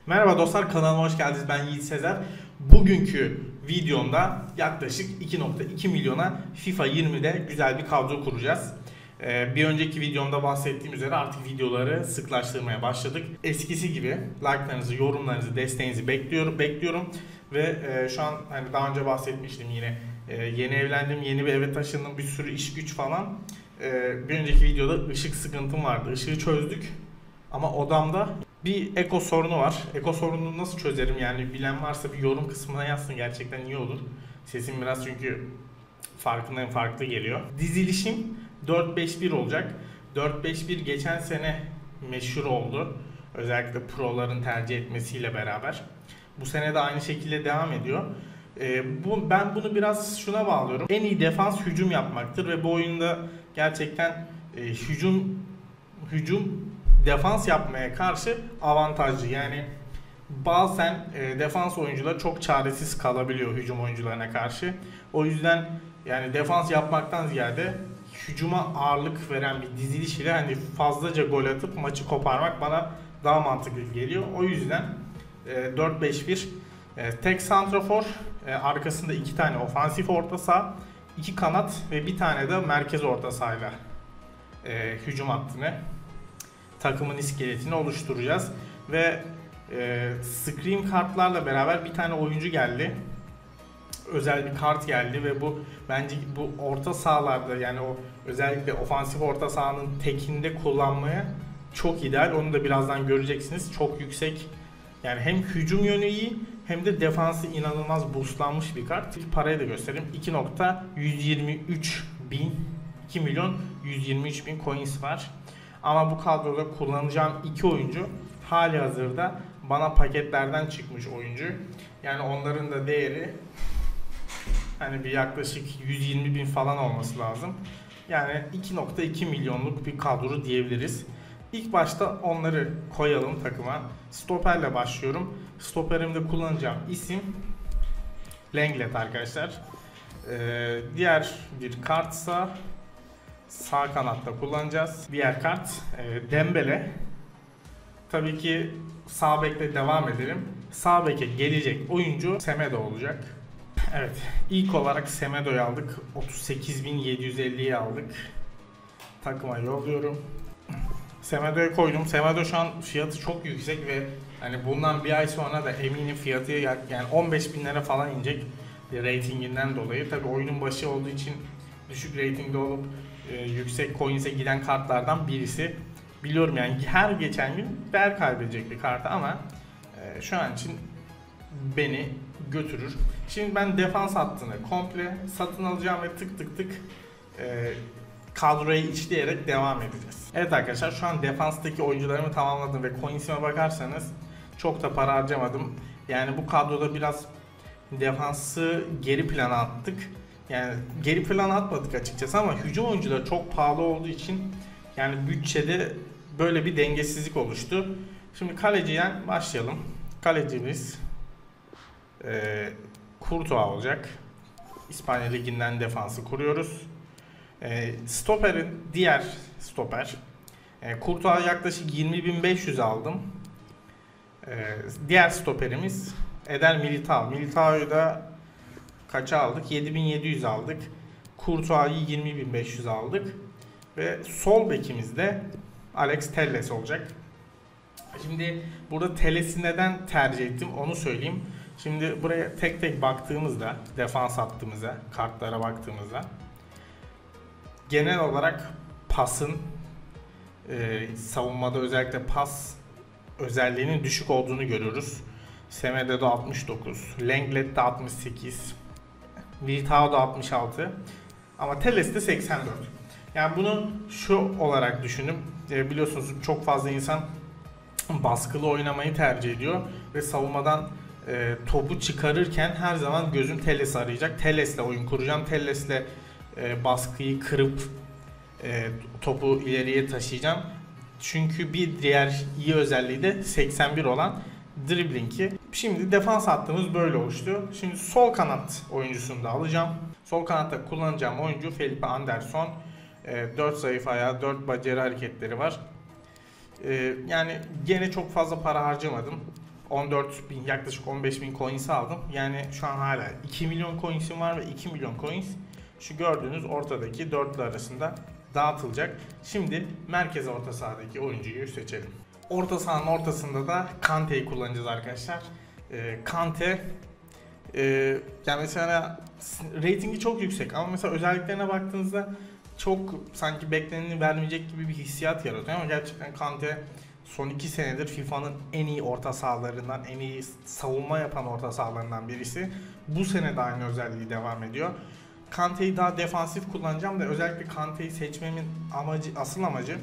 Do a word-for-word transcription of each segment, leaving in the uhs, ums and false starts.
Merhaba dostlar, kanalıma hoş geldiniz. Ben Yiğit Sezer. Bugünkü videomda yaklaşık iki nokta iki milyona FIFA yirmide güzel bir kadro kuracağız. Ee, bir önceki videomda bahsettiğim üzere artık videoları sıklaştırmaya başladık. Eskisi gibi like'larınızı, yorumlarınızı, desteğinizi bekliyorum, bekliyorum. Ve e, şu an hani daha önce bahsetmiştim yine e, yeni evlendim, yeni bir eve taşındım, bir sürü iş güç falan. E, bir önceki videoda ışık sıkıntım vardı. Işığı çözdük ama odamda bir eko sorunu var. Eko sorununu nasıl çözerim, yani bilen varsa bir yorum kısmına yazsın, gerçekten iyi olur. Sesim biraz çünkü farkındayım, farklı geliyor. Dizilişim dört beş bir olacak. dört beş bir geçen sene meşhur oldu. Özellikle proların tercih etmesiyle beraber. Bu sene de aynı şekilde devam ediyor. Ee, bu, ben bunu biraz şuna bağlıyorum. En iyi defans hücum yapmaktır ve bu oyunda gerçekten e, hücum hücum defans yapmaya karşı avantajlı. Yani bazen e, defans oyuncuları çok çaresiz kalabiliyor hücum oyuncularına karşı. O yüzden yani defans yapmaktan ziyade hücuma ağırlık veren bir diziliş ile hani fazlaca gol atıp maçı koparmak bana daha mantıklı geliyor. O yüzden e, dört beş bir e, tek santrafor, e, arkasında iki tane ofansif orta saha, iki kanat ve bir tane de merkez orta sahayla e, hücum hattını, takımın iskeletini oluşturacağız. Ve e, Scream kartlarla beraber bir tane oyuncu geldi. Özel bir kart geldi ve bu bence bu orta sahalarda, yani o özellikle ofansif orta sahanın tekinde kullanmaya çok ideal. Onu da birazdan göreceksiniz. Çok yüksek, yani hem hücum yönü iyi hem de defansı inanılmaz boostlanmış bir kart. Parayı da göstereyim. iki nokta yüz yirmi üç bin, iki milyon yüz yirmi üç bin coins var. Ama bu kadroda kullanacağım iki oyuncu hali hazırda bana paketlerden çıkmış oyuncu. Yani onların da değeri hani bir yaklaşık yüz yirmi bin falan olması lazım. Yani iki nokta iki milyonluk bir kadro diyebiliriz. İlk başta onları koyalım takıma. Stoperle başlıyorum. Stoperimde kullanacağım isim Lenglet arkadaşlar. Ee, diğer bir kartsa sağ kanatta kullanacağız. Diğer kart e, Dembele. Tabii ki sağ bekle devam edelim. Sağ beke gelecek oyuncu Semedo olacak. Evet, ilk olarak Semedo'yu aldık. otuz sekiz bin yedi yüz elliyi aldık. Takıma yolluyorum. Semedo'yu koydum. Semedo şu an fiyatı çok yüksek ve hani bundan bir ay sonra da eminim fiyatı yani on beş binlere falan inecek ratinginden dolayı. Tabii oyunun başı olduğu için düşük ratingde olup e, yüksek coins'e giden kartlardan birisi. Biliyorum yani her geçen gün değer kaybedecek bir kart ama e, şu an için beni götürür. Şimdi ben defans hattını komple satın alacağım ve tık tık tık e, kadroyu içleyerek devam edeceğiz. Evet arkadaşlar, şu an defanstaki oyuncularımı tamamladım ve coins'ime bakarsanız çok da para harcamadım. Yani bu kadroda biraz defansı geri plana attık. Yani geri plana atmadık açıkçası ama hücum oyuncuları çok pahalı olduğu için yani bütçede böyle bir dengesizlik oluştu. Şimdi kaleciden başlayalım. Kalecimiz e, Courtois olacak. İspanya Ligi'nden defansı kuruyoruz. E, stoperin diğer stoper. E, Courtois yaklaşık yirmi bin beş yüz aldım. E, diğer stoperimiz Eder Militao. Militao'yu da kaça aldık? yedi bin yedi yüz aldık. Courtois'ı yirmi bin beş yüz aldık. Ve sol bekimiz de Alex Telles olacak. Şimdi burada Telles'i neden tercih ettim onu söyleyeyim. Şimdi buraya tek tek baktığımızda, defans hattımıza, kartlara baktığımızda genel olarak pasın e, savunmada özellikle pas özelliğinin düşük olduğunu görüyoruz. Semedo'da altmış dokuz, Lenglet'te altmış sekiz, Militao'da altmış altı ama Telles'te seksen dört. Yani bunu şu olarak düşünün. E, biliyorsunuz çok fazla insan baskılı oynamayı tercih ediyor ve savunmadan e, topu çıkarırken her zaman gözüm Telles'i arayacak. Telles'le oyun kuracağım. Telles'le e, baskıyı kırıp e, topu ileriye taşıyacağım. Çünkü bir diğer iyi özelliği de seksen bir olan dribling'i. Şimdi defans hattımız böyle oluştu. Şimdi sol kanat oyuncusunu da alacağım. Sol kanatta kullanacağım oyuncu Felipe Anderson. dört zayıf ayağı, dört bacarı hareketleri var. Yani gene çok fazla para harcamadım. on dört bin, yaklaşık on beş bin coins aldım. Yani şu an hala iki milyon coins'im var ve iki milyon coins şu gördüğünüz ortadaki dörtlü arasında dağıtılacak. Şimdi merkez orta sahadaki oyuncuyu seçelim. Orta sahanın ortasında da Kante'yi kullanacağız arkadaşlar. E, Kante e, yani mesela ratingi çok yüksek ama mesela özelliklerine baktığınızda çok sanki bekleneni vermeyecek gibi bir hissiyat yaratıyor ama gerçekten Kante son iki senedir FIFA'nın en iyi orta sahalarından, en iyi savunma yapan orta sahalarından birisi. Bu sene de aynı özelliği devam ediyor. Kante'yi daha defansif kullanacağım da özellikle Kante'yi seçmemin amacı, asıl amacı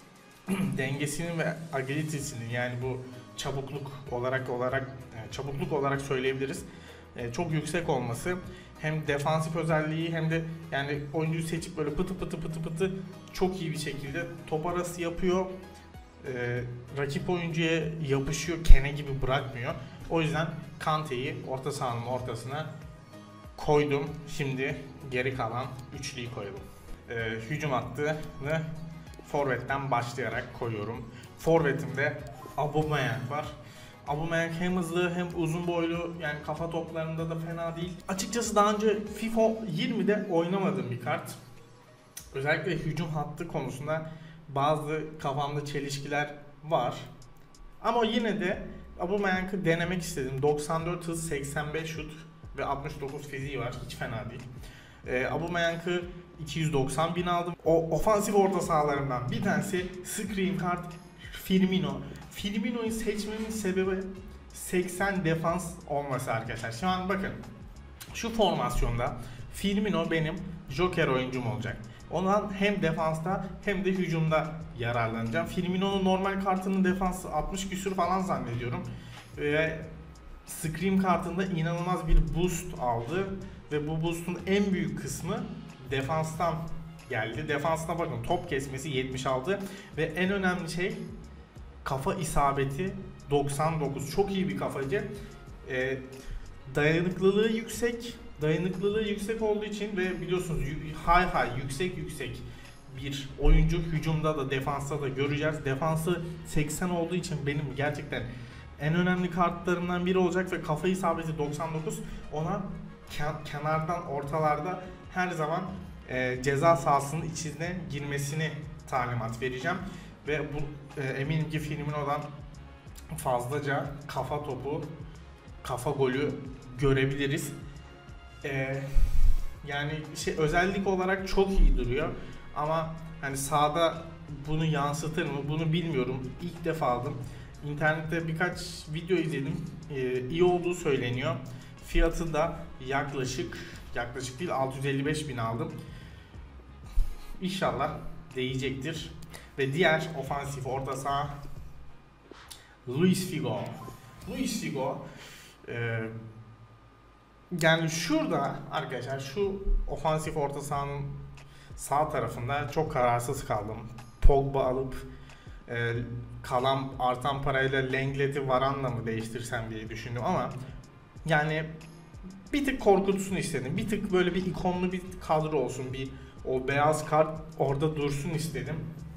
dengesinin ve agilitesinin, yani bu çabukluk olarak olarak çabukluk olarak söyleyebiliriz. Çok yüksek olması. Hem defansif özelliği hem de yani oyuncuyu seçip böyle pıtı pıtı pıtı pıtı çok iyi bir şekilde top arası yapıyor. Ee, rakip oyuncuya yapışıyor, kene gibi bırakmıyor. O yüzden Kante'yi orta sahanın ortasına koydum. Şimdi geri kalan üçlüyü koyalım. Ee, hücum hattını forvetten başlayarak koyuyorum. Forvetimde Aubameyang var. Aubameyang hem hızlı hem uzun boylu, yani kafa toplarında da fena değil. Açıkçası daha önce FIFA yirmide oynamadığım bir kart. Özellikle hücum hattı konusunda bazı kafamda çelişkiler var. Ama yine de Aubameyang'ı denemek istedim. doksan dört hız, seksen beş şut ve altmış dokuz fiziği var. Hiç fena değil. E, Aubameyang'ı iki yüz doksan bin aldım. O ofansif orta sahalarından bir tanesi Scream Kart Firmino. Firmino'yu seçmemin sebebi seksen defans olması arkadaşlar. Şu an bakın şu formasyonda Firmino benim joker oyuncum olacak. Ondan hem defansta hem de hücumda yararlanacağım. Firmino'nun normal kartının defansı altmış küsür falan zannediyorum. Ve Scream kartında inanılmaz bir boost aldı. Ve bu boost'un en büyük kısmı defanstan geldi. Defansına bakın, top kesmesi yetmiş altı ve en önemli şey kafa isabeti doksan dokuz. Çok iyi bir kafacı. Ee, dayanıklılığı yüksek. Dayanıklılığı yüksek olduğu için ve biliyorsunuz hay hay yüksek yüksek bir oyuncu, hücumda da defansta da göreceğiz. Defansı seksen olduğu için benim gerçekten en önemli kartlarımdan biri olacak ve kafa isabeti doksan dokuz. Ona kenardan, ortalarda her zaman e, ceza sahasının içine girmesini talimat vereceğim. Ve bu e, eminim ki Firmino'dan fazlaca kafa topu, kafa golü görebiliriz. E, yani şey, özellik olarak çok iyi duruyor ama hani sahada bunu yansıtır mı bunu bilmiyorum. İlk defa aldım. İnternette birkaç video izledim. E, iyi olduğu söyleniyor. Fiyatı da yaklaşık yaklaşık değil altı yüz elli beş bin aldım. İnşallah değecektir. Ve diğer ofansif orta saha Luis Figo. Luis Figo e, yani şurada arkadaşlar şu ofansif orta sahanın sağ tarafında çok kararsız kaldım. Pogba alıp e, kalan artan parayla Lenglet'i Varane'la mı değiştirsem diye düşündüm ama yani bir tık korkutsun istedim. Bir tık böyle bir ikonlu bir kadro olsun. Bir o beyaz kart orada dursun istedim.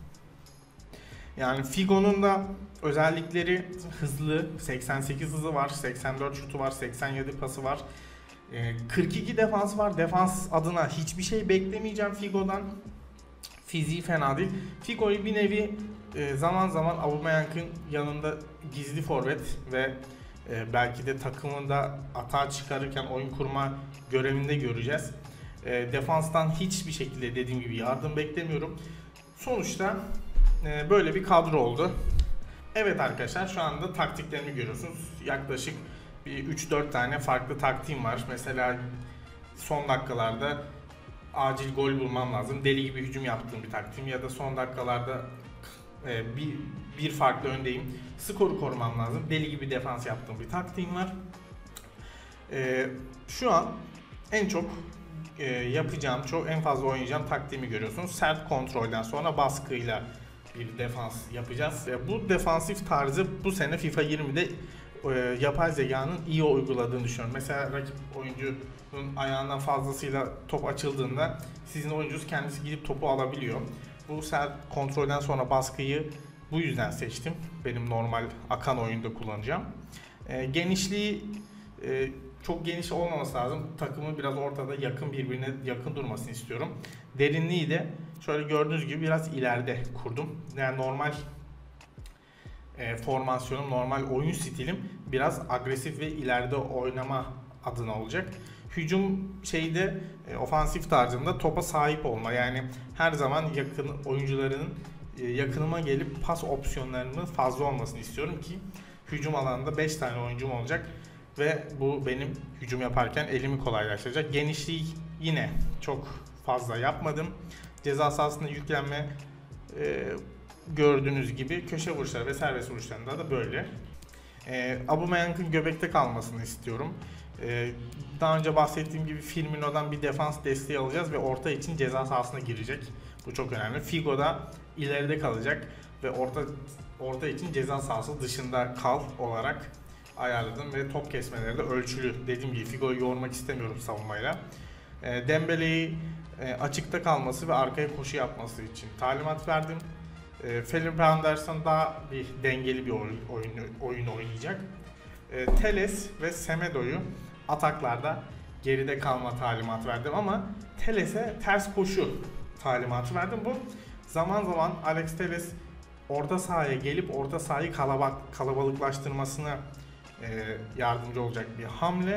Yani Figo'nun da özellikleri hızlı. seksen sekiz hızı var. seksen dört şutu var. seksen yedi pası var. kırk iki defans var. Defans adına hiçbir şey beklemeyeceğim Figo'dan. Fiziği fena değil. Figo'yu bir nevi zaman zaman Aubameyang'ın yanında gizli forvet ve belki de takımında atağa çıkarırken oyun kurma görevinde göreceğiz. Defanstan hiçbir şekilde dediğim gibi yardım beklemiyorum. Sonuçta böyle bir kadro oldu. Evet arkadaşlar, şu anda taktiklerimi görüyorsunuz. Yaklaşık bir üç dört tane farklı taktiğim var. Mesela son dakikalarda acil gol bulmam lazım. Deli gibi hücum yaptığım bir taktiğim ya da son dakikalarda bir, bir farklı öndeyim. Skoru korumam lazım. Deli gibi defans yaptığım bir taktiğim var. Şu an en çok yapacağım, çok en fazla oynayacağım taktiğimi görüyorsunuz. Sert kontrolden sonra baskıyla bir defans yapacağız. Bu defansif tarzı bu sene FIFA yirmide e, yapay zekanın iyi uyguladığını düşünüyorum. Mesela rakip oyuncunun ayağından fazlasıyla top açıldığında sizin oyuncunuz kendisi gidip topu alabiliyor. Bu sert kontrolden sonra baskıyı bu yüzden seçtim. Benim normal akan oyunda kullanacağım. E, genişliği e, çok geniş olmaması lazım. Takımı biraz ortada yakın birbirine yakın durmasını istiyorum. Derinliği de şöyle gördüğünüz gibi biraz ileride kurdum. Yani normal e, formasyonum, normal oyun stilim biraz agresif ve ileride oynama adına olacak. Hücum şeyde e, ofansif tarzında topa sahip olma. Yani her zaman yakın oyuncuların e, yakınıma gelip pas opsiyonlarının fazla olmasını istiyorum ki hücum alanında beş tane oyuncum olacak ve bu benim hücum yaparken elimi kolaylaştıracak. Genişliği yine çok fazla yapmadım. Ceza sahasında yüklenme e, gördüğünüz gibi köşe vuruşları ve serbest vuruşlarında da böyle. E, Aubameyang'ın göbekte kalmasını istiyorum. E, daha önce bahsettiğim gibi Firmino'dan bir defans desteği alacağız ve orta için ceza sahasına girecek. Bu çok önemli. Figo da ileride kalacak ve orta orta için ceza sahası dışında kal olarak ayarladım ve top kesmeleri de ölçülü. Dediğim gibi Figo'yu yormak istemiyorum savunmayla. E, Dembele'yi e, açıkta kalması ve arkaya koşu yapması için talimat verdim. E, Felipe Anderson daha bir dengeli bir oyun, oyun, oyun oynayacak. E, Telles ve Semedo'yu ataklarda geride kalma talimat verdim ama Telles'e ters koşu talimatı verdim. Bu zaman zaman Alex Telles orta sahaya gelip orta sahayı kalabak, kalabalıklaştırmasına e, yardımcı olacak bir hamle.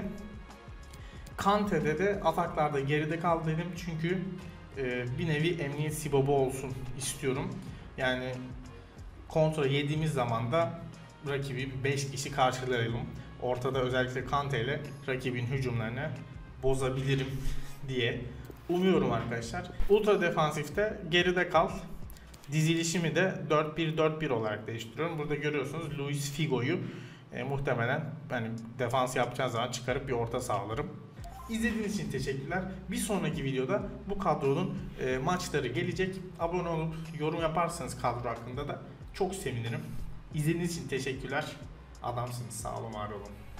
Kante'de de ataklarda geride kal dedim çünkü e, bir nevi emniyet sibobu olsun istiyorum. Yani kontra yediğimiz zaman da rakibi beş kişi karşılayalım. Ortada özellikle Kante ile rakibin hücumlarını bozabilirim diye umuyorum arkadaşlar. Ultra defansifte geride kal. Dizilişimi de dört bir dört bir olarak değiştiriyorum. Burada görüyorsunuz Luis Figo'yu e, muhtemelen yani defans yapacağız zaman çıkarıp bir orta sağlarım. İzlediğiniz için teşekkürler. Bir sonraki videoda bu kadronun e, maçları gelecek. Abone olup yorum yaparsanız kadro hakkında da çok sevinirim. İzlediğiniz için teşekkürler. Adamsınız. Sağ olun, var olun.